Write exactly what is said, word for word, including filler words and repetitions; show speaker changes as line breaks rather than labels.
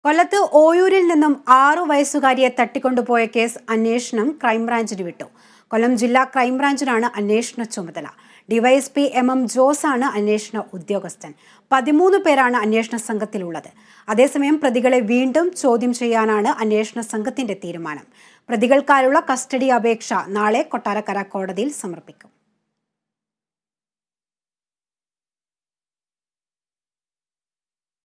കൊല്ലത്ത് ഓയൂരിൽ നിന്നും ആറു വയസ്സുകാരിയെ തട്ടിക്കൊണ്ടുപോയ കേസ് അന്വേഷണം ക്രൈംബ്രാഞ്ചിന് വിട്ടു. കൊല്ലം ജില്ലാ ക്രൈംബ്രാഞ്ചിനാണ് അന്വേഷണ ചുമതല. ഡിവൈഎസ്പി എം എം ജോസ് ആണ് അന്വേഷണ ഉദ്യോഗസ്ഥൻ. പതിമൂന്ന് പേരാണ് അന്വേഷണ സംഘത്തിലുള്ളത്. അതേസമയം പ്രതികളെ വീണ്ടും ചോദ്യം ചെയ്യാനാണ് അന്വേഷണ സംഘത്തിന്റെ തീരുമാനം. പ്രതികൾക്കായുള്ള കസ്റ്റഡി അപേക്ഷ നാളെ കൊട്ടാരക്കര കോടതിയിൽ സമർപ്പിക്കും.